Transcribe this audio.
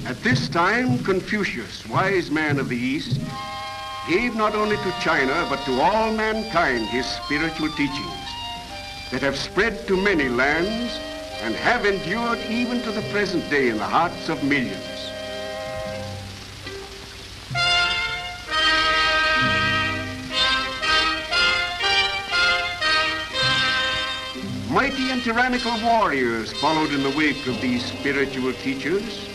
At this time, Confucius, wise man of the East, gave not only to China, but to all mankind his spiritual teachings that have spread to many lands and have endured even to the present day in the hearts of millions. Mighty and tyrannical warriors followed in the wake of these spiritual teachers,